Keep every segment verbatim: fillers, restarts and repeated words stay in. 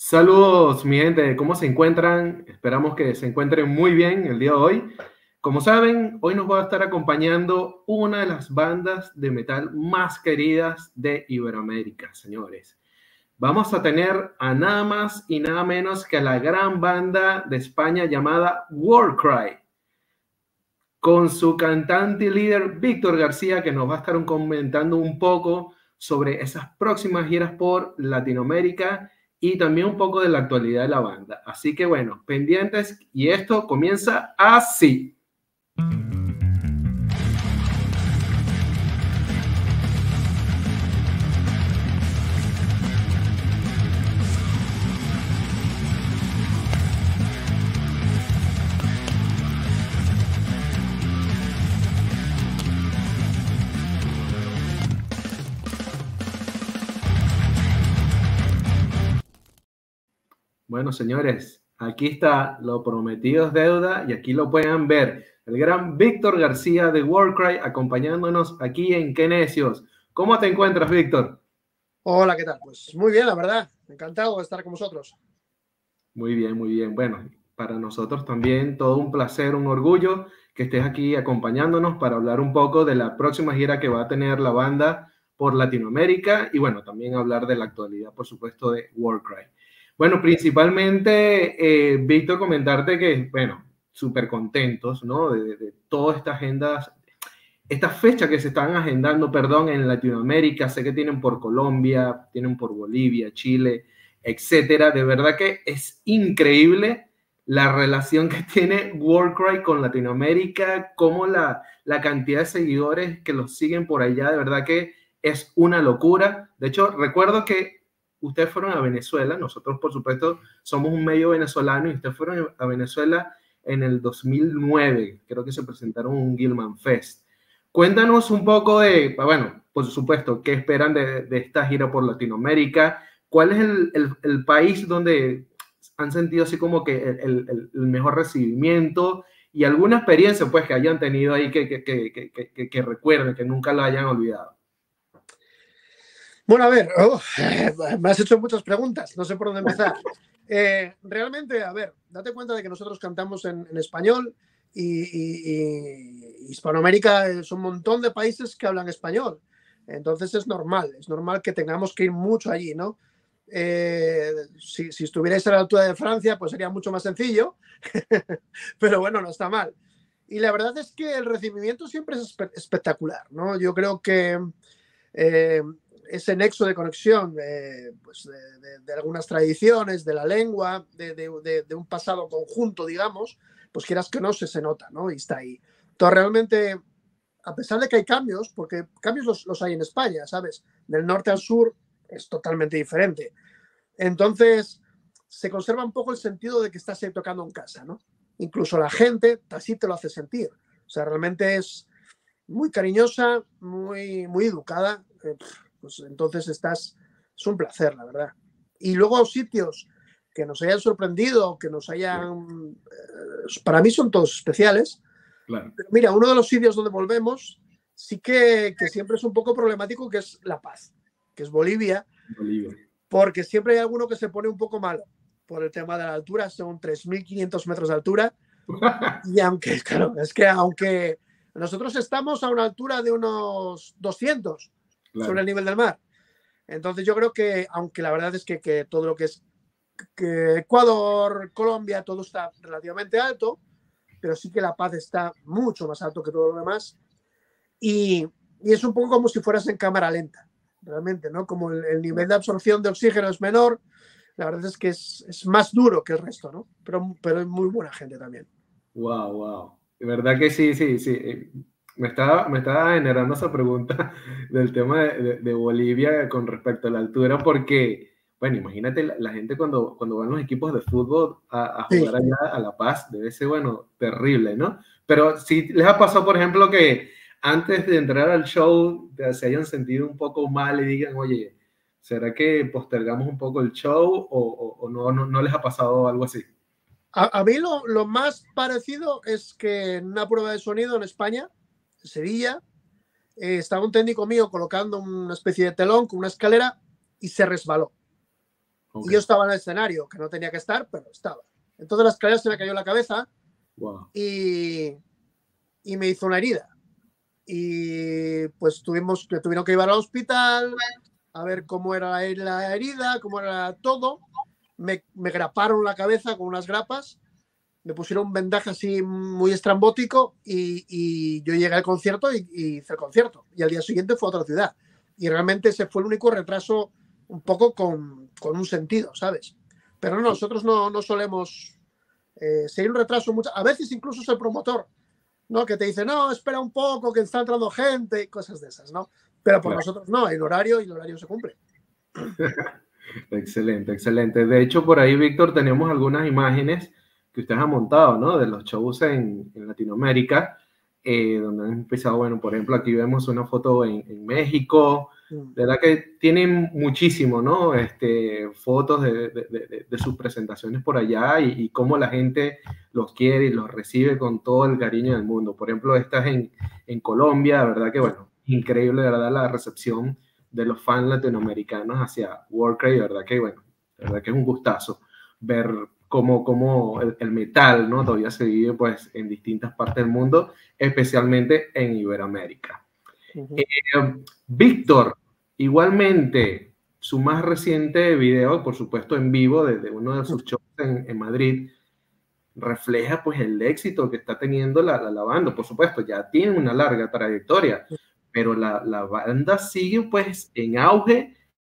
Saludos, mi gente, ¿cómo se encuentran? Esperamos que se encuentren muy bien el día de hoy. Como saben, hoy nos va a estar acompañando una de las bandas de metal más queridas de Iberoamérica, señores. Vamos a tener a nada más y nada menos que a la gran banda de España llamada Warcry, con su cantante y líder Víctor García, que nos va a estar comentando un poco sobre esas próximas giras por Latinoamérica y también un poco de la actualidad de la banda. Así que bueno, pendientes, y esto comienza así. Bueno, señores, aquí está, lo prometido es deuda, y aquí lo pueden ver. El gran Víctor García de Warcry acompañándonos aquí en Qué Necios. ¿Cómo te encuentras, Víctor? Hola, ¿qué tal? Pues muy bien, la verdad. Encantado de estar con vosotros. Muy bien, muy bien. Bueno, para nosotros también todo un placer, un orgullo que estés aquí acompañándonos para hablar un poco de la próxima gira que va a tener la banda por Latinoamérica y bueno, también hablar de la actualidad, por supuesto, de Warcry. Bueno, principalmente, eh, Víctor, comentarte que, bueno, súper contentos, ¿no? De, de, de todas estas agendas, estas fechas que se están agendando, perdón, en Latinoamérica. Sé que tienen por Colombia, tienen por Bolivia, Chile, etcétera. De verdad que es increíble la relación que tiene Warcry con Latinoamérica, como la, la cantidad de seguidores que los siguen por allá, de verdad que es una locura. De hecho, recuerdo que ustedes fueron a Venezuela, nosotros por supuesto somos un medio venezolano, y ustedes fueron a Venezuela en el dos mil nueve, creo que se presentaron un Gilman Fest. Cuéntanos un poco de, bueno, por supuesto, qué esperan de, de esta gira por Latinoamérica. ¿Cuál es el, el, el país donde han sentido así como que el, el, el mejor recibimiento, y alguna experiencia pues que hayan tenido ahí que, que, que, que, que, que recuerden, que nunca la hayan olvidado? Bueno, a ver, oh, me has hecho muchas preguntas, no sé por dónde empezar. Eh, realmente, a ver, date cuenta de que nosotros cantamos en, en español y, y, y Hispanoamérica es un montón de países que hablan español. Entonces es normal, es normal que tengamos que ir mucho allí, ¿no? Eh, si, si estuvierais a la altura de Francia, pues sería mucho más sencillo, pero bueno, no está mal. Y la verdad es que el recibimiento siempre es espe espectacular, ¿no? Yo creo que eh, ese nexo de conexión eh, pues de, de, de algunas tradiciones, de la lengua, de, de, de, de un pasado conjunto, digamos, pues quieras que no, se, se nota, ¿no? Y está ahí. Entonces, realmente, a pesar de que hay cambios, porque cambios los, los hay en España, ¿sabes? Del norte al sur es totalmente diferente. Entonces, se conserva un poco el sentido de que estás ahí tocando en casa, ¿no? Incluso la gente así te lo hace sentir. O sea, realmente es muy cariñosa, muy, muy educada. Eh, pues entonces estás, es un placer, la verdad. Y luego sitios que nos hayan sorprendido, que nos hayan... Eh, para mí son todos especiales. Claro. Pero mira, uno de los sitios donde volvemos sí que, que siempre es un poco problemático, que es La Paz, que es Bolivia. Bolivia. Porque siempre hay alguno que se pone un poco malo por el tema de la altura. Son tres mil quinientos metros de altura. Y aunque, claro, es que aunque nosotros estamos a una altura de unos doscientos, claro, sobre el nivel del mar. Entonces yo creo que, aunque la verdad es que, que todo lo que es que Ecuador, Colombia, todo está relativamente alto, pero sí que La Paz está mucho más alto que todo lo demás. Y, y es un poco como si fueras en cámara lenta, realmente, ¿no? Como el, el nivel de absorción de oxígeno es menor, la verdad es que es, es más duro que el resto, ¿no? Pero, pero es muy buena gente también. Wow, wow. De verdad que sí, sí, sí. Me estaba, me estaba generando esa pregunta del tema de, de, de Bolivia con respecto a la altura, porque, bueno, imagínate la, la gente cuando, cuando van los equipos de fútbol a, a jugar sí. allá a La Paz, debe ser, bueno, terrible, ¿no? Pero si les ha pasado, por ejemplo, que antes de entrar al show se hayan sentido un poco mal y digan, oye, ¿será que postergamos un poco el show o, o, o no, no, no les ha pasado algo así? A, a mí lo, lo más parecido es que en una prueba de sonido en España, en Sevilla, eh, estaba un técnico mío colocando una especie de telón con una escalera y se resbaló. Okay. Y yo estaba en el escenario, que no tenía que estar, pero estaba. Entonces la escalera se me cayó en la cabeza. Wow. y, y me hizo una herida. Y pues tuvimos que tuvieron que llevar al hospital a ver cómo era la herida, cómo era todo. Me, me graparon la cabeza con unas grapas, me pusieron un vendaje así muy estrambótico y, y yo llegué al concierto y, y hice el concierto. Y al día siguiente fue a otra ciudad. Y realmente ese fue el único retraso un poco con, con un sentido, ¿sabes? Pero no, nosotros no, no solemos... Eh, si hay un retraso, mucho, a veces incluso es el promotor, ¿no? Que te dice, no, espera un poco, que está entrando gente y cosas de esas, ¿no? Pero por claro. nosotros no, hay el horario y el horario se cumple. Excelente, excelente. De hecho, por ahí, Víctor, tenemos algunas imágenes que usted ha montado, ¿no? De los shows en, en Latinoamérica, eh, donde han empezado, bueno, por ejemplo, aquí vemos una foto en, en México. De verdad que tienen muchísimo, ¿no? Este, fotos de, de, de, de sus presentaciones por allá y, y cómo la gente los quiere y los recibe con todo el cariño del mundo. Por ejemplo, estas en, en Colombia, de verdad que, bueno, increíble, de verdad, la recepción de los fans latinoamericanos hacia Warcry, de verdad que, bueno, de verdad que es un gustazo ver cómo, cómo el, el metal, ¿no? Todavía se vive, pues, en distintas partes del mundo, especialmente en Iberoamérica. Uh-huh. eh, Víctor, igualmente, su más reciente video, por supuesto en vivo, desde uno de sus shows en, en Madrid, refleja pues el éxito que está teniendo la, la, la banda. Por supuesto, ya tiene una larga trayectoria, pero la, la banda sigue pues en auge,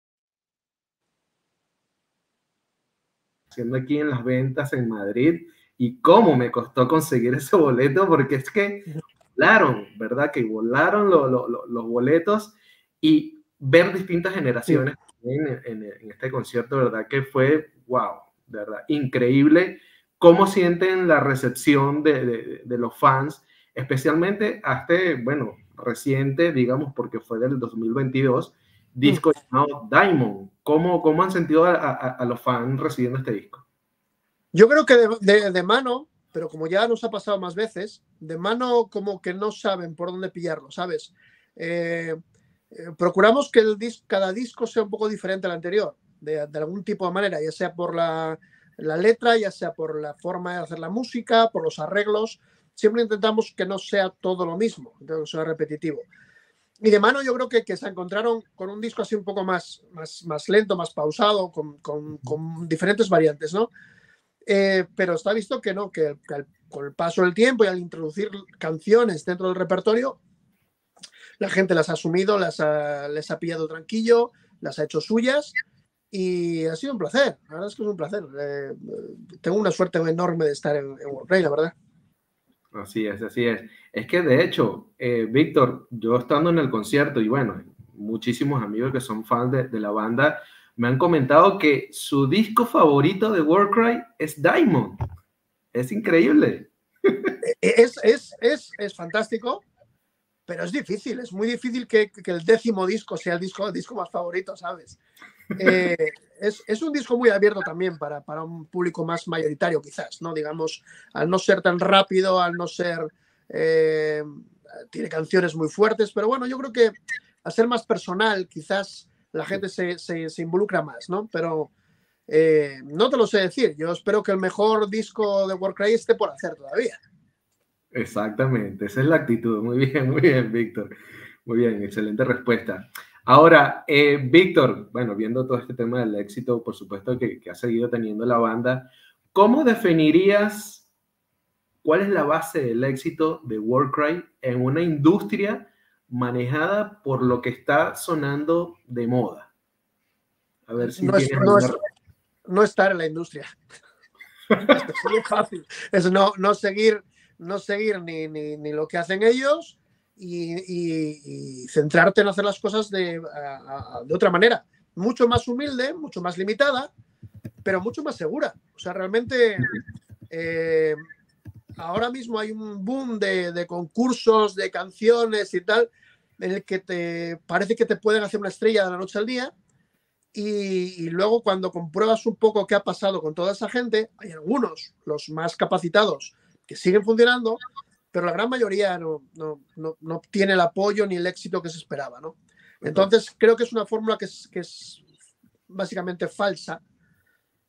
haciendo aquí en las ventas en Madrid. Y cómo me costó conseguir ese boleto, porque es que volaron, ¿verdad? Que volaron lo, lo, lo, los boletos, y ver distintas generaciones sí. en, en, en este concierto, ¿verdad? Que fue, wow, de verdad, increíble cómo sienten la recepción de, de, de los fans, especialmente a este, bueno, reciente, digamos, porque fue del dos mil veintidós, disco sí. llamado Diamond. ¿Cómo, cómo han sentido a, a, a los fans recibiendo este disco? Yo creo que de, de, de mano, pero como ya nos ha pasado más veces, de mano como que no saben por dónde pillarlo, ¿sabes? Eh, eh, procuramos que el dis cada disco sea un poco diferente al anterior, de, de algún tipo de manera, ya sea por la, la letra, ya sea por la forma de hacer la música, por los arreglos. Siempre intentamos que no sea todo lo mismo, que no sea repetitivo. Y de mano yo creo que, que se encontraron con un disco así un poco más, más, más lento, más pausado, con, con, con diferentes variantes, ¿no? Eh, pero está visto que no, que, que al, con el paso del tiempo y al introducir canciones dentro del repertorio, la gente las ha asumido, las ha, les ha pillado tranquillo, las ha hecho suyas y ha sido un placer. La verdad es que es un placer. Eh, tengo una suerte enorme de estar en, en Warcry, la verdad. Así es, así es. Es que de hecho, eh, Víctor, yo estando en el concierto y bueno, muchísimos amigos que son fans de, de la banda me han comentado que su disco favorito de Warcry es Diamond. Es increíble. Es, es, es, es fantástico, pero es difícil. Es muy difícil que, que el décimo disco sea el disco, el disco más favorito, ¿sabes? Eh, es, es un disco muy abierto también para, para un público más mayoritario, quizás, ¿no? Digamos, al no ser tan rápido, al no ser... Eh, tiene canciones muy fuertes, pero bueno, yo creo que al ser más personal, quizás la gente se, se, se involucra más, ¿no? Pero eh, no te lo sé decir. Yo espero que el mejor disco de Warcry esté por hacer todavía. Exactamente, esa es la actitud. Muy bien, muy bien, Víctor. Muy bien, excelente respuesta. Ahora, eh, Víctor, bueno, viendo todo este tema del éxito, por supuesto que, que ha seguido teniendo la banda, ¿cómo definirías cuál es la base del éxito de Warcry en una industria manejada por lo que está sonando de moda? A ver si no, tienes es, no, es, alguna... no estar en la industria. Es muy fácil. Es no, no seguir, no seguir ni, ni, ni lo que hacen ellos y, y, y centrarte en hacer las cosas de, a, a, de otra manera. Mucho más humilde, mucho más limitada, pero mucho más segura. O sea, realmente eh, ahora mismo hay un boom de, de concursos, de canciones y tal, en el que te parece que te pueden hacer una estrella de la noche al día. Y, y luego cuando compruebas un poco qué ha pasado con toda esa gente, hay algunos, los más capacitados, que siguen funcionando, pero la gran mayoría no, no, no, no tiene el apoyo ni el éxito que se esperaba, ¿no? Entonces creo que es una fórmula que es, que es básicamente falsa,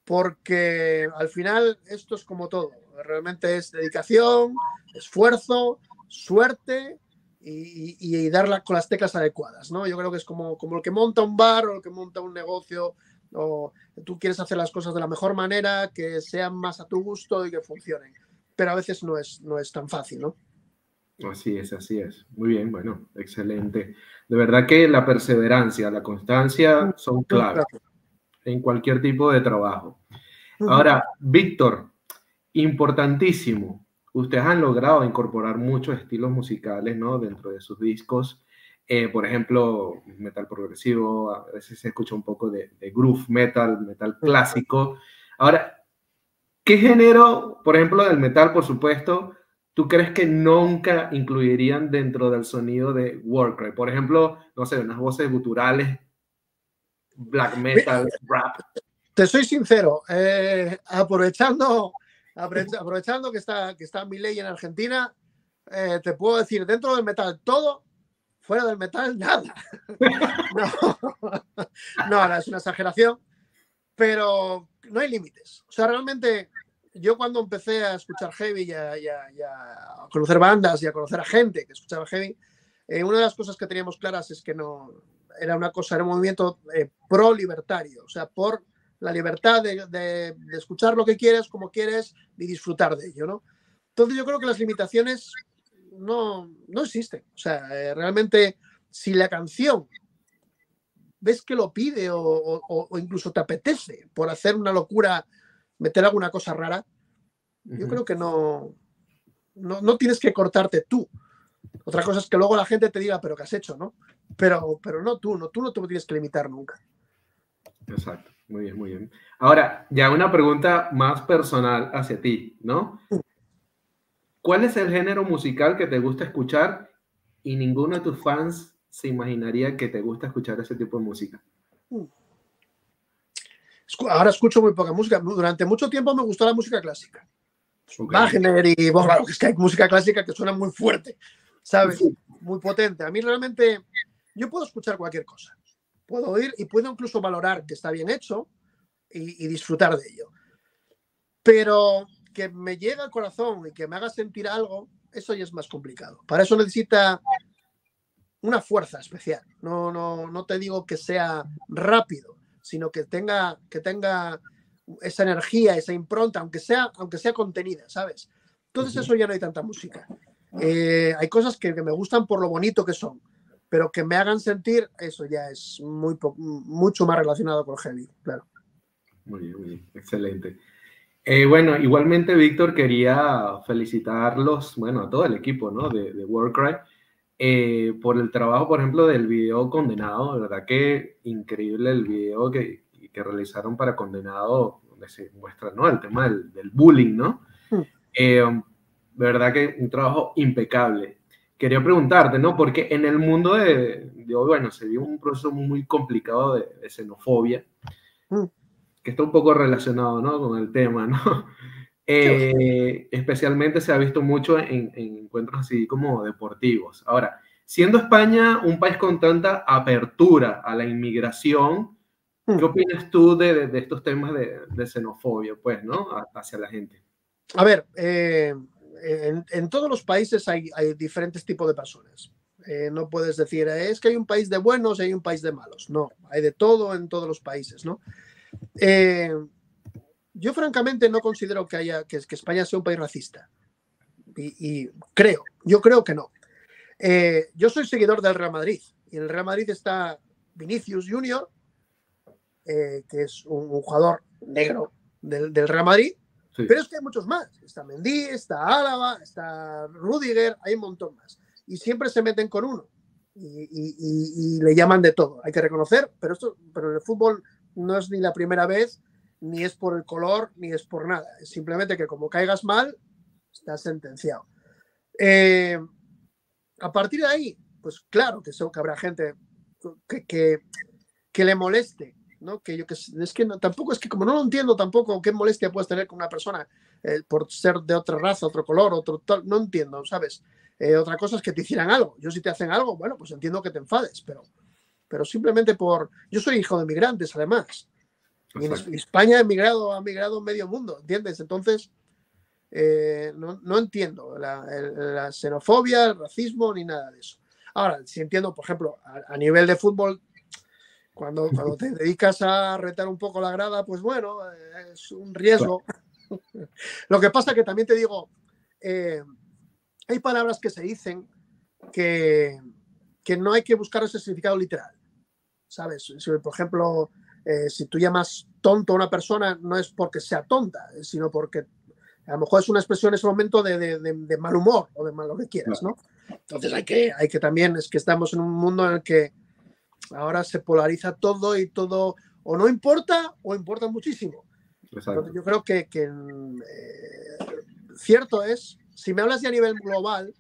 porque al final esto es como todo. Realmente es dedicación, esfuerzo, suerte y, y, y darla con las teclas adecuadas, ¿no? Yo creo que es como, como el que monta un bar o el que monta un negocio, o tú quieres hacer las cosas de la mejor manera, que sean más a tu gusto y que funcionen. Pero a veces no es, no es tan fácil, ¿no? Así es, así es. Muy bien, bueno, excelente. De verdad que la perseverancia, la constancia son claves en cualquier tipo de trabajo. Ahora, Víctor, importantísimo. Ustedes han logrado incorporar muchos estilos musicales, ¿no? Dentro de sus discos. Eh, por ejemplo, metal progresivo, a veces se escucha un poco de, de groove metal, metal clásico. Ahora, ¿qué género, por ejemplo, del metal, por supuesto, tú crees que nunca incluirían dentro del sonido de Warcry? Por ejemplo, no sé, unas voces guturales, black metal, rap. Te soy sincero, eh, aprovechando, aprovechando que está, que está Milei en Argentina, eh, te puedo decir, dentro del metal todo, fuera del metal nada. No, no, no, es una exageración, pero no hay límites. O sea, realmente yo cuando empecé a escuchar heavy y a, y a, y a conocer bandas y a conocer a gente que escuchaba heavy, eh, una de las cosas que teníamos claras es que no era una cosa, era un movimiento eh, pro-libertario, o sea, por la libertad de, de, de escuchar lo que quieres, como quieres y disfrutar de ello, ¿no? Entonces yo creo que las limitaciones no, no existen. O sea, eh, realmente si la canción ves que lo pide o, o, o incluso te apetece por hacer una locura, meter alguna cosa rara, yo uh-huh. creo que no, no, no tienes que cortarte tú. Otra cosa es que luego la gente te diga, pero ¿qué has hecho, no? Pero, pero no tú, no, tú no te tienes que limitar nunca. Exacto, muy bien, muy bien. Ahora, ya una pregunta más personal hacia ti, ¿no? ¿Cuál es el género musical que te gusta escuchar y ninguno de tus fans se imaginaría que te gusta escuchar ese tipo de música? Ahora escucho muy poca música. Durante mucho tiempo me gustó la música clásica. Okay. Wagner y, bueno, claro, es que hay música clásica que suena muy fuerte, ¿sabes? Sí. Muy potente. A mí realmente, yo puedo escuchar cualquier cosa. Puedo oír y puedo incluso valorar que está bien hecho y, y disfrutar de ello. Pero que me llegue al corazón y que me haga sentir algo, eso ya es más complicado. Para eso necesita una fuerza especial. No, no, no te digo que sea rápido, sino que tenga, que tenga esa energía, esa impronta, aunque sea, aunque sea contenida, ¿sabes? Entonces uh-huh. eso ya no hay tanta música. Eh, hay cosas que, que me gustan por lo bonito que son, pero que me hagan sentir, eso ya es muy mucho más relacionado con heavy, claro. Muy bien, muy bien. Excelente. Eh, bueno, igualmente, Víctor, quería felicitarlos, bueno, a todo el equipo, ¿no? De, de Warcry, eh, por el trabajo, por ejemplo, del video Condenado. De verdad que increíble el video que, que realizaron para Condenado, donde se muestra, ¿no? El tema del, del bullying, ¿no? Mm. Eh, de verdad que un trabajo impecable. Quería preguntarte, ¿no? Porque en el mundo de, de hoy, bueno, se vive un proceso muy complicado de, de xenofobia. Mm. Que está un poco relacionado, ¿no? Con el tema, ¿no? Eh, especialmente se ha visto mucho en, en encuentros así como deportivos. Ahora, siendo España un país con tanta apertura a la inmigración, ¿qué opinas tú de, de, de estos temas de, de xenofobia, pues, ¿no? Hacia la gente. A ver, eh, en, en todos los países hay, hay diferentes tipos de personas. Eh, no puedes decir, es que hay un país de buenos y hay un país de malos. No, hay de todo en todos los países, ¿no? Eh, yo francamente no considero que haya que, que España sea un país racista y, y creo, yo creo que no. Eh, yo soy seguidor del Real Madrid y en el Real Madrid está Vinicius Junior, eh, que es un, un jugador negro del, del Real Madrid, sí. Pero es que hay muchos más. Está Mendy, está Álava, está Rüdiger, hay un montón más y siempre se meten con uno y, y, y, y le llaman de todo. Hay que reconocer, pero esto, pero en el fútbol no es ni la primera vez, ni es por el color, ni es por nada. Es simplemente que como caigas mal, estás sentenciado. Eh, a partir de ahí, pues claro que, so, que habrá gente que, que, que le moleste, ¿no? Que yo que es que no, tampoco es que como no lo entiendo tampoco qué molestia puedes tener con una persona eh, por ser de otra raza, otro color, otro tal, no entiendo, ¿sabes? Eh, otra cosa es que te hicieran algo. Yo si te hacen algo, bueno, pues entiendo que te enfades, pero pero simplemente por... Yo soy hijo de migrantes, además. Y en España ha migrado, ha migrado medio mundo, ¿entiendes? Entonces, eh, no, no entiendo la, la xenofobia, el racismo, ni nada de eso. Ahora, si entiendo, por ejemplo, a, a nivel de fútbol, cuando, cuando te dedicas a retar un poco la grada, pues bueno, es un riesgo. Claro. Lo que pasa que también te digo, eh, hay palabras que se dicen que, que no hay que buscar ese significado literal, ¿sabes? Si, por ejemplo, eh, si tú llamas tonto a una persona, no es porque sea tonta, sino porque a lo mejor es una expresión en ese momento de, de, de, de mal humor o de mal lo que quieras, ¿no? Entonces hay que, hay que también, es que estamos en un mundo en el que ahora se polariza todo y todo o no importa o importa muchísimo. Entonces yo creo que, que eh, cierto es, si me hablas ya a nivel global,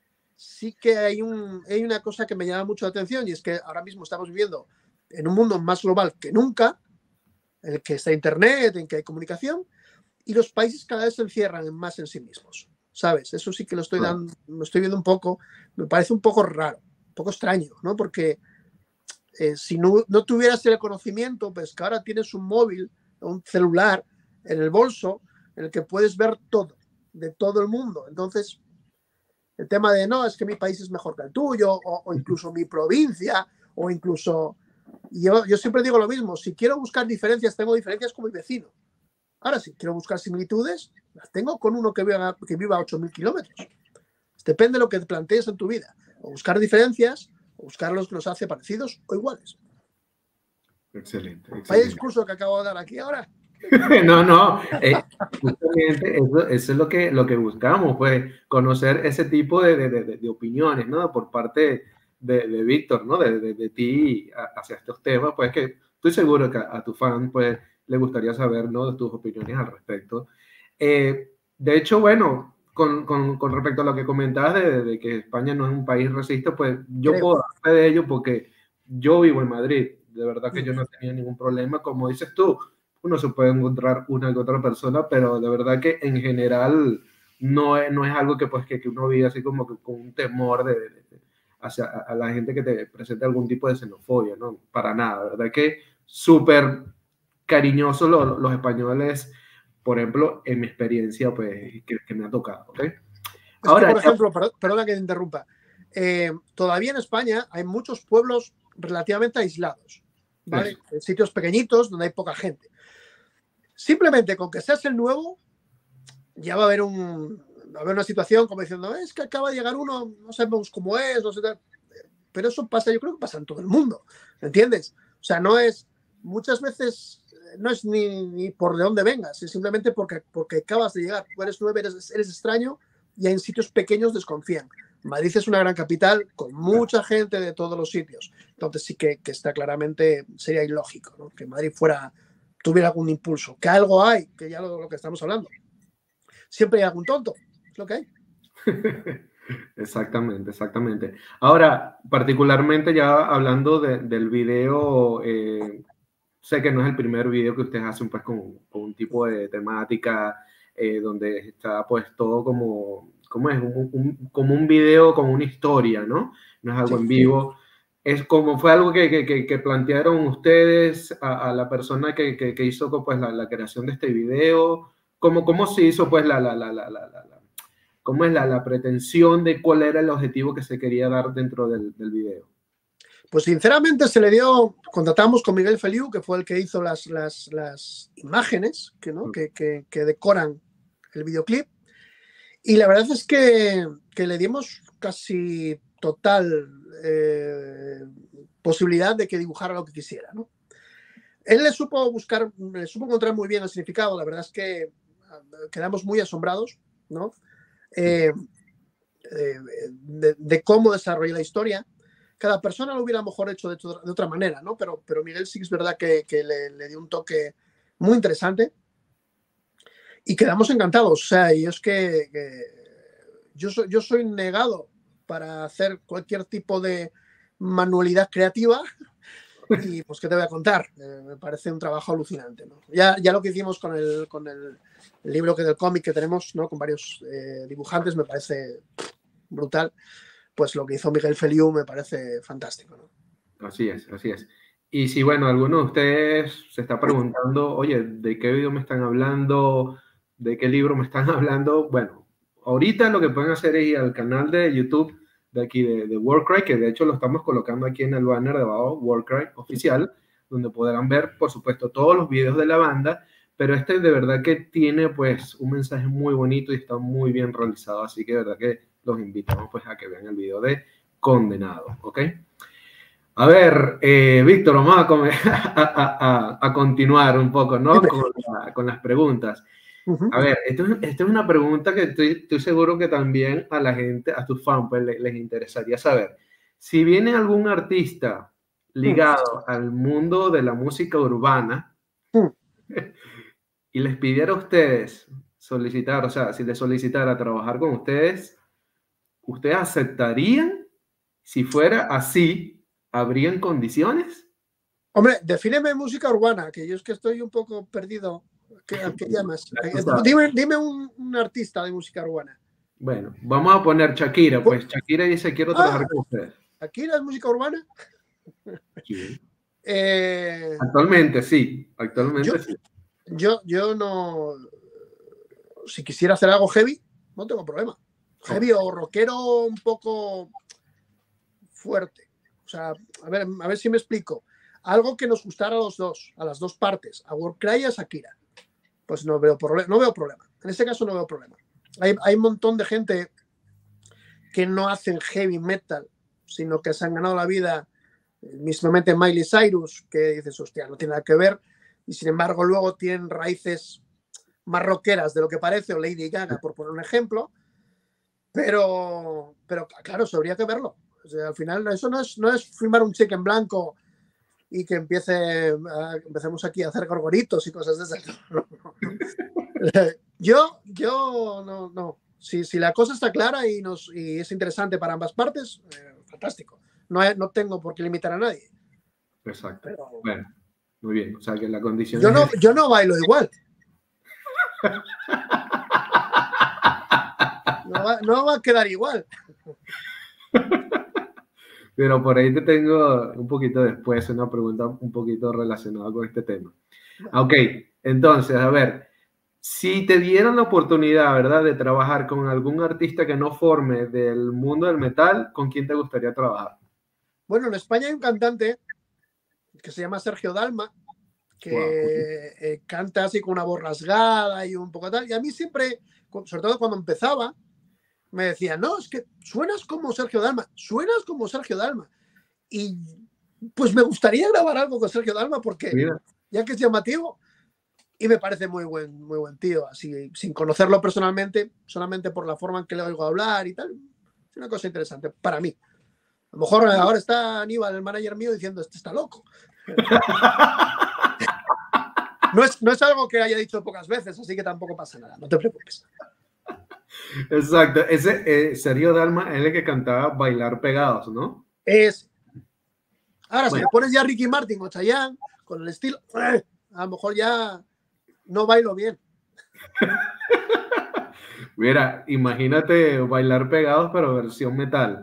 sí que hay, un, hay una cosa que me llama mucho la atención, y es que ahora mismo estamos viviendo en un mundo más global que nunca, en el que está internet, en que hay comunicación, y los países cada vez se encierran más en sí mismos, ¿sabes? Eso sí que lo estoy dando, lo estoy viendo un poco, me parece un poco raro, un poco extraño, ¿no? Porque eh, si no, no tuvieras el conocimiento, pues que ahora tienes un móvil, un celular en el bolso, en el que puedes ver todo, de todo el mundo. Entonces, el tema de no, es que mi país es mejor que el tuyo, o, o incluso mi provincia, o incluso... Yo, yo siempre digo lo mismo, si quiero buscar diferencias, tengo diferencias con mi vecino. Ahora, si quiero buscar similitudes, las tengo con uno que viva, que viva a ocho mil kilómetros. Depende de lo que te plantees en tu vida. O buscar diferencias, o buscar los que los hace parecidos o iguales. Excelente. excelente. Vaya discurso que acabo de dar aquí ahora. No, no, eh, justamente eso, eso es lo que, lo que buscamos, pues, conocer ese tipo de, de, de, de opiniones, ¿no? Por parte de, de Víctor, ¿no? De, de, de ti hacia estos temas, pues, que estoy seguro que a, a tu fan, pues, le gustaría saber, ¿no? De tus opiniones al respecto. Eh, de hecho, bueno, con, con, con respecto a lo que comentabas de, de que España no es un país racista, pues, yo Creo. puedo dar fe de ello porque yo vivo en Madrid. De verdad que yo no tenía ningún problema, como dices tú. Uno se puede encontrar una que otra persona, pero de verdad que en general no es, no es algo que, pues, que, que uno vive así como que con un temor de, de, de hacia a, a la gente que te presente algún tipo de xenofobia, ¿no? Para nada, ¿verdad? Que súper cariñosos los, los españoles, por ejemplo, en mi experiencia, pues, que, que me ha tocado, ¿ok? Es Ahora, que, por ejemplo, ya... perdona que te interrumpa, eh, todavía en España hay muchos pueblos relativamente aislados, ¿vale? En sitios pequeñitos donde hay poca gente. Simplemente con que seas el nuevo, ya va a haber, un, va a haber una situación como diciendo, es que acaba de llegar uno, no sabemos cómo es, no sé, pero eso pasa, yo creo que pasa en todo el mundo, ¿entiendes? O sea, no es, muchas veces no es ni, ni por de dónde vengas, es simplemente porque, porque acabas de llegar, tú eres nuevo, eres, eres extraño y en sitios pequeños desconfían. Madrid es una gran capital con mucha gente de todos los sitios, entonces sí que, que está claramente, sería ilógico, ¿no? Que Madrid fuera... tuviera algún impulso, que algo hay, que ya lo, lo que estamos hablando. Siempre hay algún tonto, es lo que hay. Exactamente, exactamente. Ahora, particularmente ya hablando de, del video, eh, sé que no es el primer video que ustedes hacen pues con, con un tipo de temática eh, donde está pues todo como, ¿cómo es? Un, un, como un video con una historia, ¿no? No es algo sí, en vivo. Sí. Es como fue algo que, que, que plantearon ustedes a, a la persona que, que, que hizo pues, la, la creación de este video. ¿Cómo, cómo se hizo pues la, la, la, la, la, la cómo es la, la pretensión de cuál era el objetivo que se quería dar dentro del, del video? Pues sinceramente se le dio, contratamos con Miguel Feliu, que fue el que hizo las, las, las imágenes que, ¿no? que, que, que decoran el videoclip. Y la verdad es que, que le dimos casi total eh, posibilidad de que dibujara lo que quisiera, ¿no? Él le supo buscar, le supo encontrar muy bien el significado. La verdad es que quedamos muy asombrados, ¿no? Eh, eh, de, de cómo desarrolla la historia. Cada persona lo hubiera mejor hecho de, de otra manera, ¿no? Pero, pero Miguel sí es verdad que, que le, le dio un toque muy interesante y quedamos encantados. O sea, y es que, que yo, soy, yo soy negado para hacer cualquier tipo de manualidad creativa y pues, ¿qué te voy a contar? Eh, me parece un trabajo alucinante, ¿no? Ya, ya lo que hicimos con el, con el, el libro que del cómic que tenemos, ¿no? Con varios eh, dibujantes, me parece brutal. Pues lo que hizo Miguel Feliu me parece fantástico, ¿no? Así es, así es. Y si, bueno, alguno de ustedes se está preguntando, oye, ¿de qué video me están hablando? ¿De qué libro me están hablando? Bueno, ahorita lo que pueden hacer es ir al canal de YouTube de aquí de, de Warcry, que de hecho lo estamos colocando aquí en el banner de abajo, Warcry oficial, donde podrán ver, por supuesto, todos los videos de la banda, pero este de verdad que tiene pues un mensaje muy bonito y está muy bien realizado, así que de verdad que los invitamos pues a que vean el video de Condenado, ¿ok? A ver, eh, Víctor, vamos a, a, a, a, continuar un poco, ¿no? Con, la, con las preguntas. Uh-huh. A ver, esto, esto es una pregunta que estoy, estoy seguro que también a la gente, a tus fans, pues, les, les interesaría saber. Si viene algún artista ligado uh-huh. al mundo de la música urbana uh-huh. y les pidiera a ustedes solicitar, o sea, si les solicitara trabajar con ustedes, ¿ustedes aceptarían? Si fuera así, ¿habrían condiciones? Hombre, defíneme música urbana, que yo es que estoy un poco perdido. ¿Qué, qué llamas? Dime, dime un, un artista de música urbana. Bueno, vamos a poner Shakira, pues Shakira dice quiero trabajar ah, con ustedes. ¿Shakira es música urbana? Sí. Eh, actualmente sí, actualmente yo, sí. Yo, yo no... Si quisiera hacer algo heavy, no tengo problema. Heavy oh. o rockero un poco fuerte. O sea, a ver, a ver si me explico. Algo que nos gustara a los dos, a las dos partes, a Warcry y a Shakira. Pues no veo, no veo problema. En este caso no veo problema. Hay, hay un montón de gente que no hacen heavy metal, sino que se han ganado la vida, mismamente Miley Cyrus, que dices, hostia, no tiene nada que ver, y sin embargo luego tienen raíces más rockeras de lo que parece, o Lady Gaga, por poner un ejemplo, pero, pero claro, eso habría que verlo. O sea, al final eso no es, no es firmar un cheque en blanco y que empiece, uh, empecemos aquí a hacer gorgoritos y cosas de esas. yo, yo, no, no. Si, si la cosa está clara y, nos, y es interesante para ambas partes, eh, fantástico. No, no tengo por qué limitar a nadie. Exacto. Pero, bueno, muy bien. O sea, que la condición yo es... no, yo no bailo igual. No va, no va a quedar igual. Pero por ahí te tengo un poquito después una pregunta un poquito relacionada con este tema. Ok, entonces, a ver, si te dieran la oportunidad, ¿verdad?, de trabajar con algún artista que no forme del mundo del metal, ¿con quién te gustaría trabajar? Bueno, en España hay un cantante que se llama Sergio Dalma, que wow. eh, canta así con una voz rasgada y un poco tal. Y a mí siempre, sobre todo cuando empezaba, me decían, no, es que suenas como Sergio Dalma, suenas como Sergio Dalma. Y pues me gustaría grabar algo con Sergio Dalma porque Mira. ya que es llamativo y me parece muy buen, muy buen tío, así sin conocerlo personalmente, solamente por la forma en que le oigo hablar y tal. Es una cosa interesante para mí. A lo mejor ahora está Aníbal, el manager mío, diciendo, este está loco. No es, no es algo que haya dicho pocas veces, así que tampoco pasa nada, no te preocupes. Exacto, ese eh, Sergio Dalma es el que cantaba Bailar Pegados, ¿no? Es. Ahora, bueno. si le pones ya a Ricky Martin o Chayanne, con el estilo, eh, a lo mejor ya no bailo bien. Mira, imagínate Bailar Pegados, pero versión metal.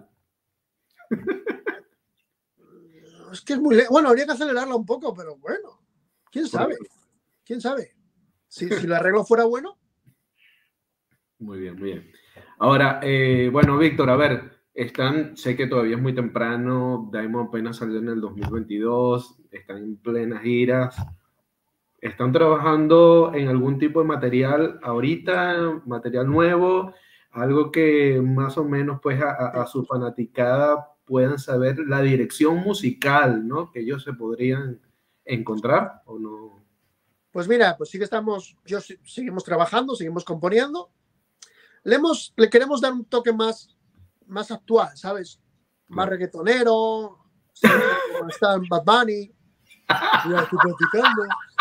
Es que es muy... Bueno, habría que acelerarla un poco, pero bueno, quién sabe, quién sabe. Si, si el arreglo fuera bueno. Muy bien, muy bien. Ahora, eh, bueno, Víctor, a ver, están, sé que todavía es muy temprano, Diamond apenas salió en el dos mil veintidós, están en plenas giras. ¿Están trabajando en algún tipo de material ahorita, material nuevo, algo que más o menos pues a, a, a su fanaticada puedan saber la dirección musical, ¿no? Que ellos se podrían encontrar o no? Pues mira, pues sí que estamos, yo seguimos trabajando, seguimos componiendo. Le, hemos, le queremos dar un toque más, más actual, ¿sabes? Más claro. reggaetonero, como está en Bad Bunny. Ya estoy practicando.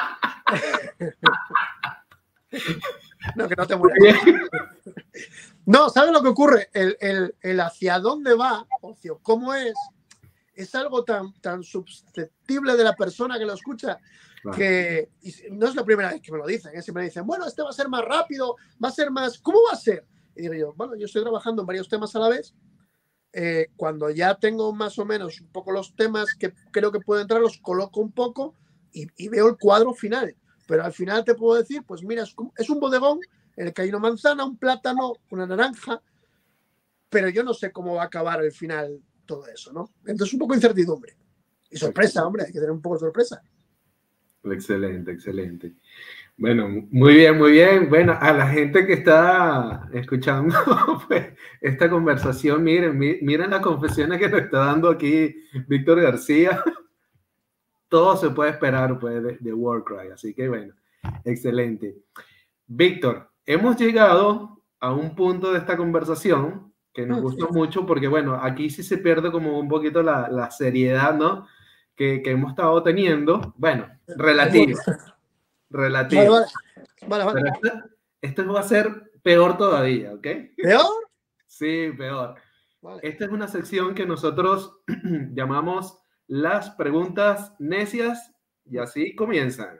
No, que no te mueras. No, ¿sabes lo que ocurre? El, el, el hacia dónde va, ocio, cómo es, es algo tan, tan susceptible de la persona que lo escucha claro. que y no es la primera vez que me lo dicen, ¿eh? Siempre me dicen, bueno, este va a ser más rápido, va a ser más, ¿cómo va a ser? Y digo yo, bueno, yo estoy trabajando en varios temas a la vez Eh, cuando ya tengo más o menos un poco los temas que creo que pueden entrar, los coloco un poco y, y veo el cuadro final. Pero al final te puedo decir, pues mira, es, es un bodegón en el que hay una manzana, un plátano, una naranja, pero yo no sé cómo va a acabar al final todo eso, ¿no? Entonces un poco de incertidumbre. Y sorpresa, hombre, hay que tener un poco de sorpresa. Excelente, excelente. Bueno, muy bien, muy bien. Bueno, a la gente que está escuchando pues, esta conversación, miren, miren las confesiones que nos está dando aquí Víctor García. Todo se puede esperar pues, de, de Warcry, así que bueno, excelente. Víctor, hemos llegado a un punto de esta conversación que nos gustó mucho porque, bueno, aquí sí se pierde como un poquito la, la seriedad, ¿no? Que, que hemos estado teniendo. Bueno, relativo. Relativo. Vale, vale. vale, vale. Pero esto, esto va a ser peor todavía, ¿ok? ¿Peor? Sí, peor. Vale. Esta es una sección que nosotros llamamos las preguntas necias y así comienzan.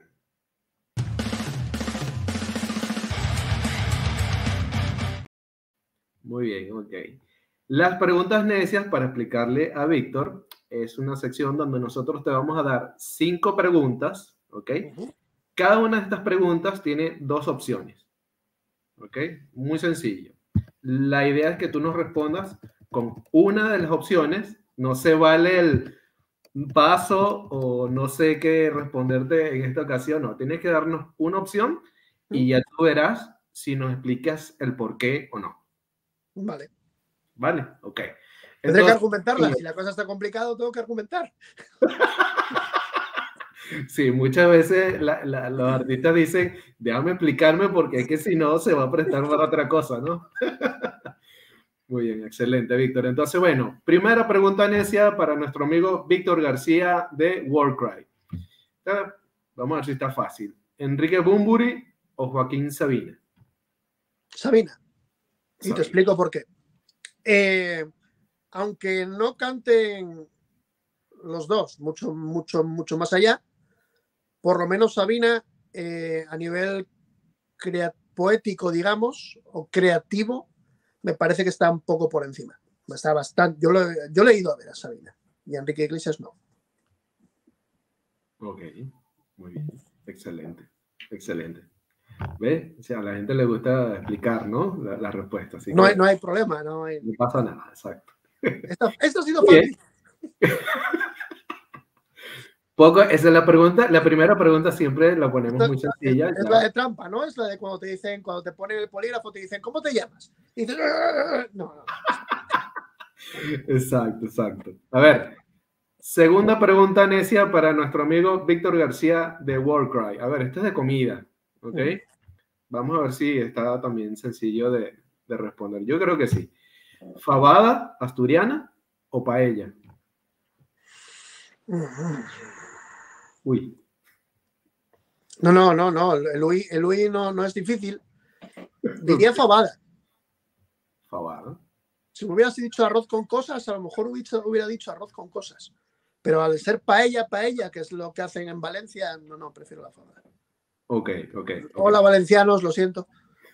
Muy bien, ok. Las preguntas necias, para explicarle a Víctor, es una sección donde nosotros te vamos a dar cinco preguntas, ¿ok? Uh-huh. Cada una de estas preguntas tiene dos opciones, ¿ok? Muy sencillo. La idea es que tú nos respondas con una de las opciones. No se vale el paso o no sé qué responderte en esta ocasión. No, tienes que darnos una opción y ya tú verás si nos explicas el por qué o no. Vale. Vale, ok. Entonces, tendré que argumentarla. Si la cosa está complicada, tengo que argumentar. Sí, muchas veces la, la, los artistas dicen, déjame explicarme porque es que si no se va a prestar para otra cosa, ¿no? Muy bien, excelente, Víctor. Entonces, bueno, primera pregunta necia para nuestro amigo Víctor García de Warcry. Vamos a ver si está fácil. ¿Enrique Bunbury o Joaquín Sabina? Sabina. Y Sabina. Te explico por qué. Eh, aunque no canten los dos mucho, mucho, mucho más allá, por lo menos Sabina, eh, a nivel poético, digamos, o creativo, me parece que está un poco por encima. Está bastante. Yo lo, yo lo he ido a ver a Sabina y a Enrique Iglesias no. Ok, muy bien. Excelente, excelente. ¿Ves? O sea, a la gente le gusta explicar, ¿no? La, la respuesta. Así no, que hay, no hay problema. No, hay... no pasa nada, exacto. Esto, esto ha sido fácil. Poco, esa es la pregunta. La primera pregunta siempre la ponemos esto, muy sencilla. Es, es la de trampa, ¿no? Es la de cuando te dicen, cuando te ponen el polígrafo, te dicen, ¿cómo te llamas? Y dices, no, no. Exacto, exacto. A ver, segunda pregunta necia para nuestro amigo Víctor García de Warcry. A ver, esta es de comida, ¿ok? Mm. Vamos a ver si está también sencillo de, de responder. Yo creo que sí. ¿Fabada asturiana o paella? Uy. No, no, no, no. El Uy, el Uy no, no es difícil. Diría fabada. Fabada. Si me hubieras dicho arroz con cosas, a lo mejor hubiera dicho arroz con cosas. Pero al ser paella, paella, que es lo que hacen en Valencia, no, no, prefiero la fabada. Ok, ok. okay. Hola, valencianos, lo siento.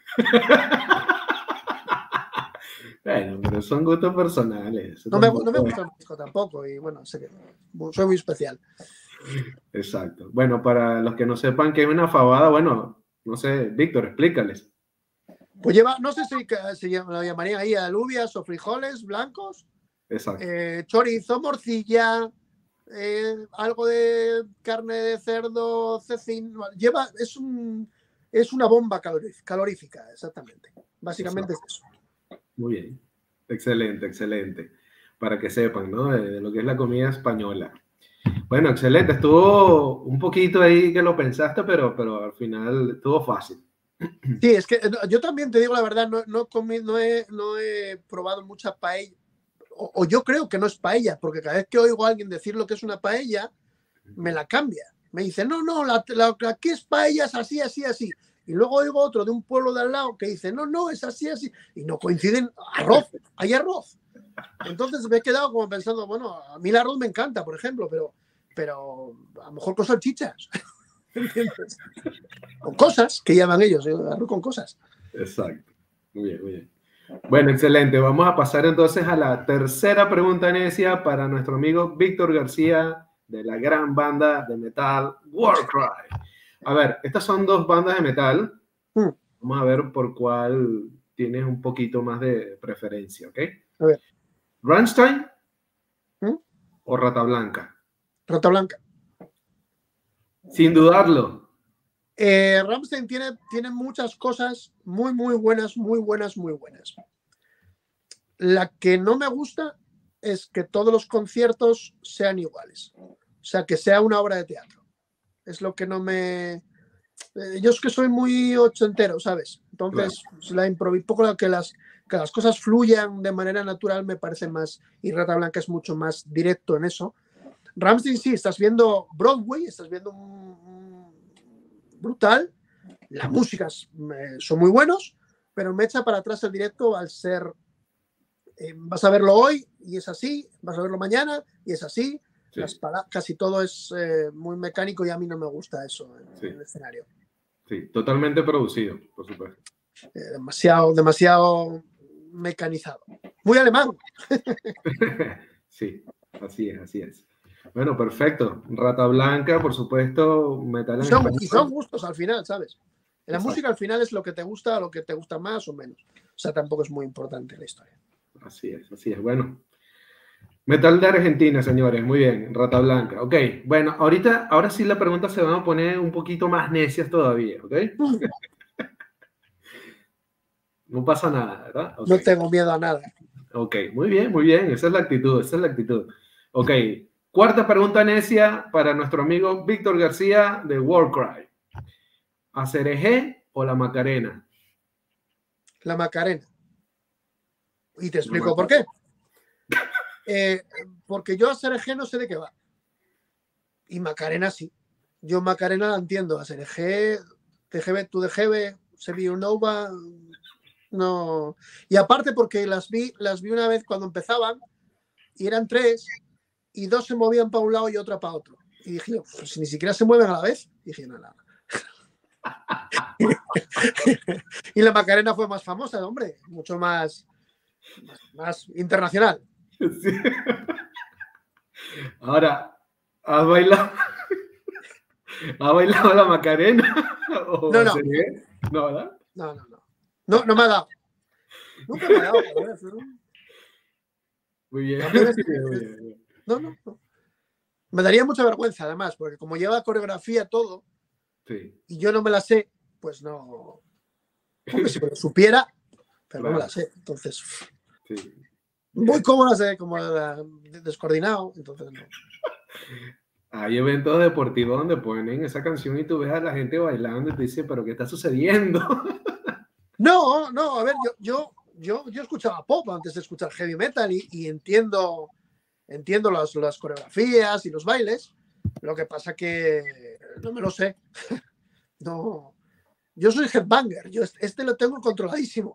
Bueno, pero son gustos personales. No me, no me gusta el marisco tampoco y bueno, sé que soy muy especial. Exacto. Bueno, para los que no sepan qué es una fabada, bueno, no sé, Víctor, explícales. Pues lleva, no sé si, si la llamarían ahí alubias o frijoles blancos. Exacto. Eh, chorizo, morcilla, eh, algo de carne de cerdo, cecín. Lleva, es, un, es una bomba calorífica, exactamente. Básicamente Exacto. es eso. Muy bien. Excelente, excelente. Para que sepan, ¿no? De, de lo que es la comida española. Bueno, excelente. Estuvo un poquito ahí que lo pensaste, pero, pero al final estuvo fácil. Sí, es que yo también te digo la verdad, no, no, comí, no, he, no he probado mucha paella. O, o yo creo que no es paella, porque cada vez que oigo a alguien decir lo que es una paella, me la cambia. Me dice, no, no, la, la, la que es paella es así, así, así. Y luego oigo otro de un pueblo de al lado que dice, no, no, es así, así. Y no coinciden, arroz, hay arroz. Entonces me he quedado como pensando, bueno, a mí el arroz me encanta, por ejemplo, pero, pero a lo mejor con salchichas. ¿Entiendes? Con cosas que llaman ellos, arroz con cosas. Exacto. Muy bien, muy bien. Bueno, excelente. Vamos a pasar entonces a la tercera pregunta necia para nuestro amigo Víctor García de la gran banda de metal Warcry. A ver, estas son dos bandas de metal. Mm. Vamos a ver por cuál tienes un poquito más de preferencia, ¿ok? A ver. ¿Rammstein ¿Mm? o Rata Blanca? Rata Blanca. Sin dudarlo. Eh, Rammstein tiene, tiene muchas cosas muy, muy buenas, muy buenas, muy buenas. La que no me gusta es que todos los conciertos sean iguales. O sea, que sea una obra de teatro. Es lo que no me... Eh, yo es que soy muy ochentero, ¿sabes? Entonces, claro. la improviso, poco que las, que las cosas fluyan de manera natural me parece más... Y Rata Blanca es mucho más directo en eso. Rammstein sí, estás viendo Broadway, estás viendo un, un brutal, las músicas eh, son muy buenos, pero me echa para atrás el directo al ser, eh, vas a verlo hoy y es así, vas a verlo mañana y es así, sí. Las casi todo es eh, muy mecánico y a mí no me gusta eso en, sí. en el escenario. Sí, totalmente producido, por supuesto. Eh, demasiado, demasiado mecanizado. Muy alemán. Sí, así es, así es. Bueno, perfecto. Rata Blanca, por supuesto, metal en son, español. Y son gustos al final, ¿sabes? La Exacto. música al final es lo que te gusta, lo que te gusta más o menos. O sea, tampoco es muy importante la historia. Así es, así es. Bueno, metal de Argentina, señores. Muy bien, Rata Blanca. Ok, bueno, ahorita, ahora sí la pregunta se van a poner un poquito más necias todavía, ¿ok? No pasa nada, ¿verdad? Okay. No tengo miedo a nada. Ok, muy bien, muy bien. Esa es la actitud, esa es la actitud. Ok, cuarta pregunta necia para nuestro amigo Víctor García de Warcry. ¿Acerejé o la Macarena? La Macarena. Y te explico por qué. Eh, porque yo Acerejé no sé de qué va. Y Macarena sí. Yo Macarena la entiendo. Acerejé, T G B, tu D G B, Sevilla Nova, no. Y aparte porque las vi, las vi una vez cuando empezaban y eran tres y dos se movían para un lado y otra para otro. Y dije, pues ni siquiera se mueven a la vez. Y dije, no, nada. Y la Macarena fue más famosa, hombre, mucho más, más, más internacional. Sí. Ahora, ¿has bailado? ¿Has bailado la Macarena? ¿O no, no. ¿No, verdad? No, no, no. No, no me ha dado. Nunca me ha dado. Muy bien. Muy bien. No, no, no. Me daría mucha vergüenza, además, porque como lleva coreografía todo, sí. Y yo no me la sé, pues no. Porque si me lo supiera, pero claro. No me la sé. Entonces, sí. Muy cómoda, sé, como descoordinado, entonces no. Hay eventos deportivos donde ponen esa canción y tú ves a la gente bailando y te dices, ¿pero qué está sucediendo? No, no, a ver, yo, yo, yo, yo escuchaba pop antes de escuchar heavy metal y, y entiendo, entiendo las, las coreografías y los bailes. Lo que pasa que no me lo sé. No. Yo soy headbanger, yo este lo tengo controladísimo.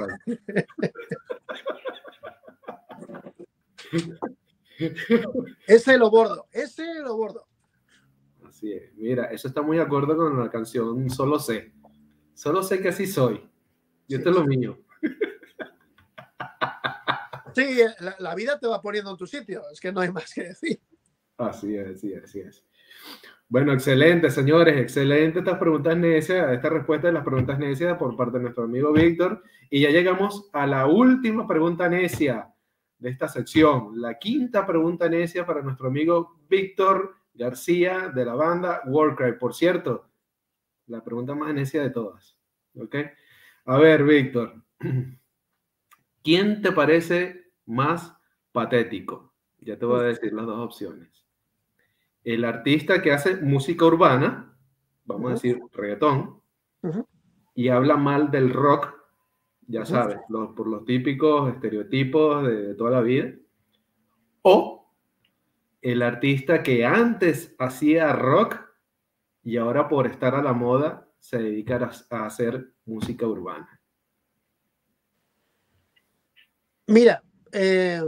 Ese lo bordo, ese lo bordo. Así es. Mira, eso está muy de acuerdo con la canción Solo sé. Solo sé que así soy. Y esto sí, es lo mío. Sí, la, la vida te va poniendo en tu sitio. Es que no hay más que decir. Así es, así es, así es. Bueno, excelente, señores. Excelente estas preguntas necias, esta respuesta de las preguntas necias por parte de nuestro amigo Víctor. Y ya llegamos a la última pregunta necia de esta sección. La quinta pregunta necia para nuestro amigo Víctor García de la banda Warcry. Por cierto, la pregunta más necia de todas. ¿Ok? A ver, Víctor. ¿Quién te parece más patético? Ya te voy a decir las dos opciones. El artista que hace música urbana, vamos uh-huh. a decir reggaetón, uh-huh. y habla mal del rock, ya uh-huh. sabes, los, por los típicos estereotipos de, de toda la vida. O el artista que antes hacía rock y ahora por estar a la moda se dedica a, a hacer música urbana. Mira, eh,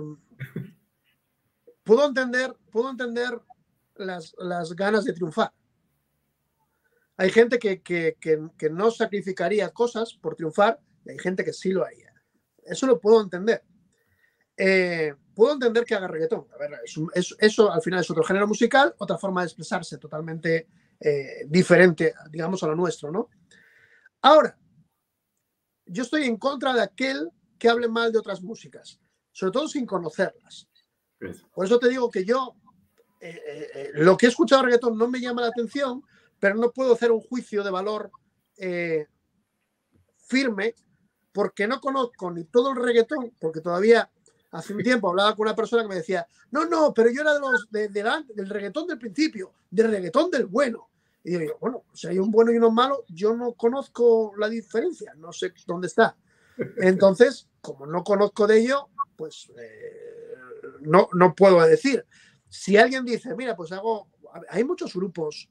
puedo entender, puedo entender las, las ganas de triunfar. Hay gente que, que, que, que no sacrificaría cosas por triunfar y hay gente que sí lo haría. eso lo puedo entender. Eh, puedo entender que haga reggaetón. A ver, es un, es, eso al final es otro género musical, otra forma de expresarse totalmente eh, diferente, digamos, a lo nuestro, ¿no? Ahora, yo estoy en contra de aquel que hable mal de otras músicas, sobre todo sin conocerlas. Por eso te digo que yo, eh, eh, lo que he escuchado de reggaetón no me llama la atención, pero no puedo hacer un juicio de valor eh, firme porque no conozco ni todo el reggaetón, porque todavía hace un tiempo hablaba con una persona que me decía, no, no, pero yo era de los de, de la, del reggaetón del principio, del reggaetón del bueno. Y yo digo, bueno, si hay un bueno y uno malo, yo no conozco la diferencia, no sé dónde está. Entonces, como no conozco de ello, pues eh, no, no puedo decir. Si alguien dice, mira, pues hago, hay muchos grupos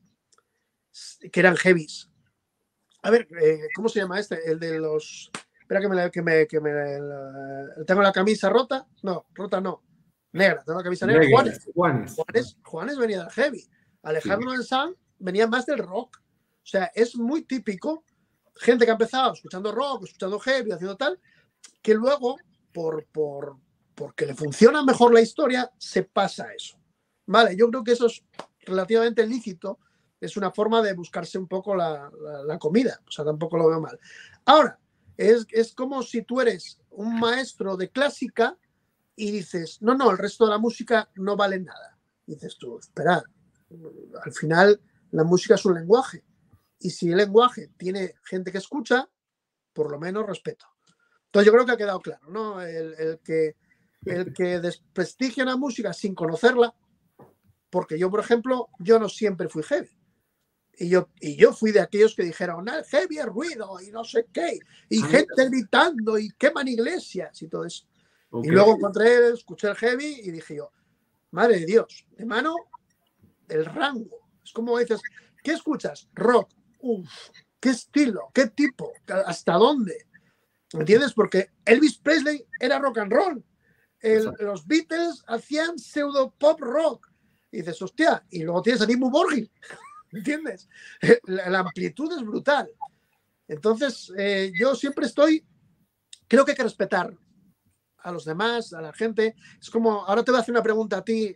que eran heavies. A ver, eh, ¿cómo se llama este? El de los... Espera que me, que me, que me la, tengo la camisa rota. No, rota no. Negra, tengo la camisa negra. negra Juanes. Juanes. Juanes. Juanes venía del heavy. Alejandro sí. Sanz venía más del rock. O sea, es muy típico. Gente que ha empezado escuchando rock, escuchando heavy, haciendo tal, que luego, por, por, porque le funciona mejor la historia, se pasa a eso. Vale, yo creo que eso es relativamente lícito. Es una forma de buscarse un poco la, la, la comida. O sea, tampoco lo veo mal. Ahora, Es, es como si tú eres un maestro de clásica y dices, no, no, el resto de la música no vale nada. Y dices tú, espera, al final la música es un lenguaje. Y si el lenguaje tiene gente que escucha, por lo menos respeto. Entonces yo creo que ha quedado claro, ¿no? El, el, que, el que desprestigia la música sin conocerla, porque yo, por ejemplo, yo no siempre fui heavy. Y yo, y yo fui de aquellos que dijeron, ah, heavy es ruido y no sé qué, y ah, gente mira. gritando y queman iglesias y todo eso. Okay. Y luego encontré, escuché el heavy y dije yo, madre de Dios, de mano, el rango. Es como dices, ¿qué escuchas? Rock. Uf, ¿qué estilo? ¿Qué tipo? ¿Hasta dónde? ¿Entiendes? Porque Elvis Presley era rock and roll. El, los Beatles hacían pseudo pop rock. Y dices, hostia, y luego tienes a Dimmu Borgir. ¿Entiendes? La, la amplitud es brutal. Entonces, eh, yo siempre estoy, creo que hay que respetar a los demás, a la gente. Es como, ahora te voy a hacer una pregunta a ti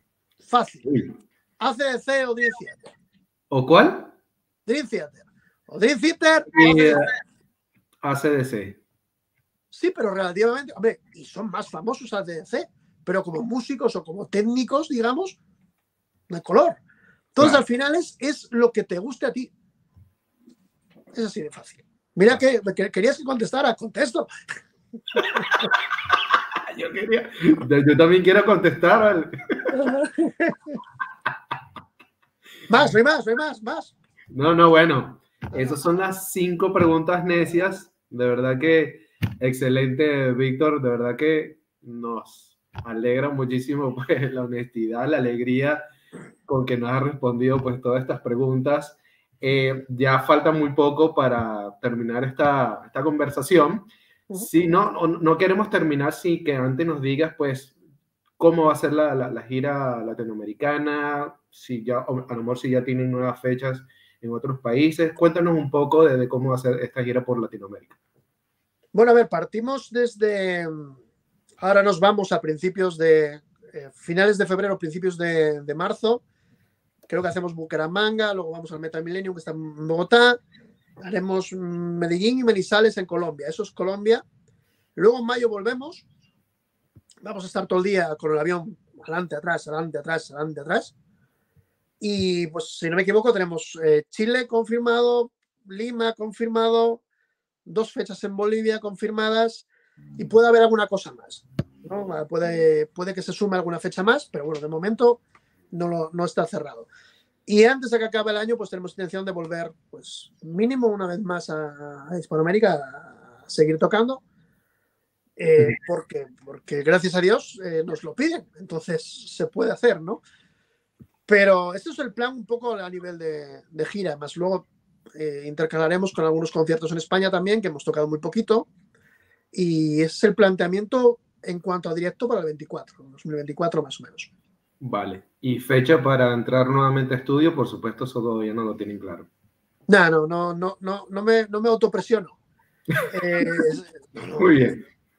fácil. ¿A C D C o Dream Theater? ¿O cuál? Dream Theater. ¿O Dream Theater? Y, o A C D C. Sí, pero relativamente, hombre, y son más famosos A C D C, pero como músicos o como técnicos, digamos, no hay color. Entonces, claro. Al final es, es lo que te guste a ti. Es así de fácil. Mira que, que querías que contestara, contesto. yo, quería, yo también quiero contestar. Más, no hay más, no hay más, más. No, no, bueno. Esas son las cinco preguntas necias. De verdad que excelente, Víctor. De verdad que nos alegra muchísimo pues, la honestidad, la alegría con que nos ha respondido pues todas estas preguntas. Eh, ya falta muy poco para terminar esta, esta conversación. Uh-huh. Si no, no, no queremos terminar sin que antes nos digas pues cómo va a ser la, la, la gira latinoamericana, si ya, a lo mejor si ya tienen nuevas fechas en otros países. Cuéntanos un poco de, de cómo va a ser esta gira por Latinoamérica. Bueno, a ver, partimos desde... Ahora nos vamos a principios de... Eh, finales de febrero, principios de, de marzo. Creo que hacemos Bucaramanga, luego vamos al Meta Millennium que está en Bogotá, haremos Medellín y Manizales en Colombia, eso es Colombia. Luego en mayo volvemos, vamos a estar todo el día con el avión adelante, atrás, adelante, atrás, adelante, atrás. Y pues si no me equivoco tenemos eh, Chile confirmado, Lima confirmado, dos fechas en Bolivia confirmadas y puede haber alguna cosa más, ¿no? Puede, puede que se sume alguna fecha más, pero bueno, de momento... No, lo, no está cerrado. Y antes de que acabe el año, pues tenemos intención de volver, pues mínimo una vez más a, a Hispanoamérica a seguir tocando, eh, porque, porque gracias a Dios eh, nos lo piden, entonces se puede hacer, ¿no? Pero este es el plan un poco a nivel de, de gira, más luego eh, intercalaremos con algunos conciertos en España también, que hemos tocado muy poquito, y ese es el planteamiento en cuanto a directo para el veinticuatro, dos mil veinticuatro más o menos. Vale. ¿Y fecha para entrar nuevamente a estudio? Por supuesto, eso todavía no lo tienen claro. No, no, no, no, no, no me, no me autopresiono. Eh, no, Muy bien.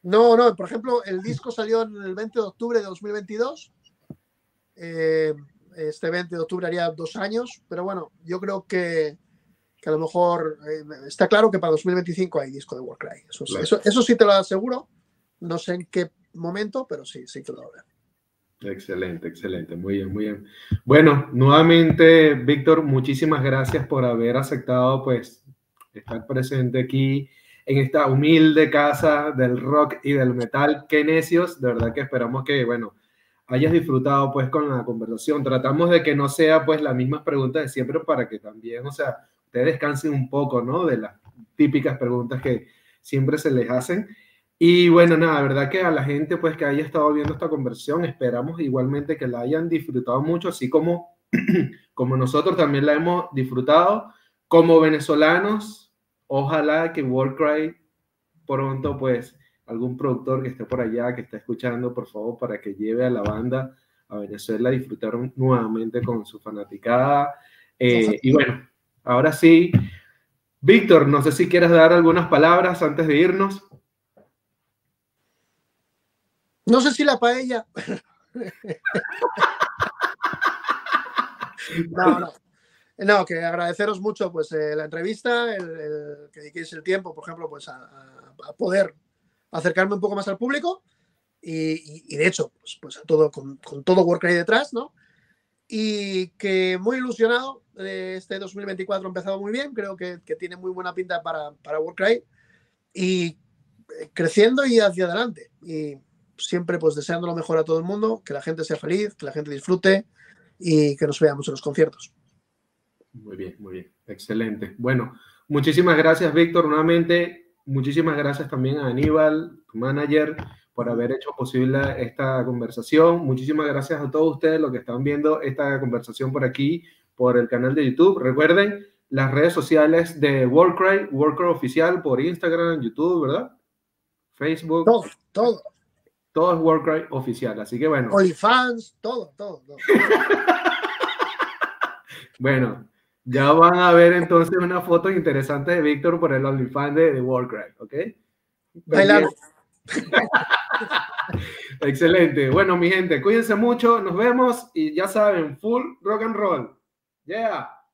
No, no, por ejemplo, el disco salió en el veinte de octubre de dos mil veintidós. Eh, este veinte de octubre haría dos años, pero bueno, yo creo que, que a lo mejor eh, está claro que para dos mil veinticinco hay disco de Warcry. Eso, Claro. eso, eso sí te lo aseguro. No sé en qué momento, pero sí, sí que lo va a ver. Excelente, excelente, muy bien, muy bien. Bueno, nuevamente, Víctor, muchísimas gracias por haber aceptado, pues, estar presente aquí en esta humilde casa del rock y del metal. Qué necios, de verdad que esperamos que, bueno, hayas disfrutado, pues, con la conversación. Tratamos de que no sea, pues, las mismas preguntas de siempre para que también, o sea, ustedes descansen un poco, ¿no? De las típicas preguntas que siempre se les hacen. Y bueno, nada, la verdad que a la gente pues que haya estado viendo esta conversación, esperamos igualmente que la hayan disfrutado mucho, así como, como nosotros también la hemos disfrutado como venezolanos. Ojalá que Warcry pronto pues algún productor que esté por allá, que esté escuchando, por favor, para que lleve a la banda a Venezuela a disfrutar nuevamente con su fanaticada. Eh, y bueno, ahora sí, Víctor, no sé si quieres dar algunas palabras antes de irnos. No sé si la paella. No, no. No, que agradeceros mucho pues eh, la entrevista, el, el que dediquéis el tiempo, por ejemplo, pues a, a, poder acercarme un poco más al público y, y, y de hecho, pues, pues a todo, con, con todo Warcry detrás, ¿no? Y que muy ilusionado, eh, este dos mil veinticuatro ha empezado muy bien, creo que, que tiene muy buena pinta para, para Warcry y eh, creciendo y hacia adelante. Y siempre pues deseando lo mejor a todo el mundo, que la gente sea feliz, que la gente disfrute y que nos veamos en los conciertos. Muy bien, muy bien. Excelente. Bueno, muchísimas gracias, Víctor. Nuevamente, muchísimas gracias también a Aníbal, tu manager, por haber hecho posible esta conversación. Muchísimas gracias a todos ustedes los que están viendo esta conversación por aquí, por el canal de YouTube. Recuerden las redes sociales de Warcry, Warcry Oficial por Instagram, YouTube, ¿verdad? Facebook. Todo, todo. Todo es Warcry Oficial, así que bueno. OnlyFans, todo, todo, todo. Bueno, ya van a ver entonces una foto interesante de Víctor por el OnlyFans de, de Warcry, ¿ok? Bailando. Excelente. Bueno, mi gente, cuídense mucho, nos vemos y ya saben, full rock and roll. Yeah.